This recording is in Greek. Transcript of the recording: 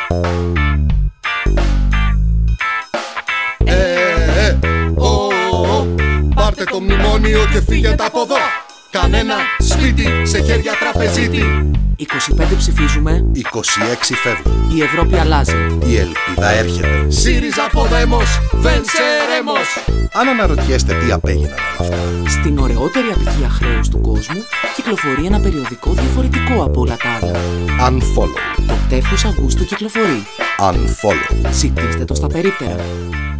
Πάρτε το μνημόνιο και φύγετε από εδώ. Κανένα σπίτι σε χέρια τραπεζίτη. 25 ψηφίζουμε, 26 φεύγουν. η Ευρώπη αλλάζει. Η ελπίδα έρχεται. ΣΥΡΙΖΑ Ποδέμος, Βενσερέμος. Αν αναρωτιέστε τι απέγιναν όλα αυτά, Στην ωραιότερη απικία χρέους του κόσμου κυκλοφορεί ένα περιοδικό διαφορετικό από όλα τα άλλα. Unfollow. Το τεύχος Αυγούστου κυκλοφορεί. Unfollow. Ζητήστε το στα περίπτερα.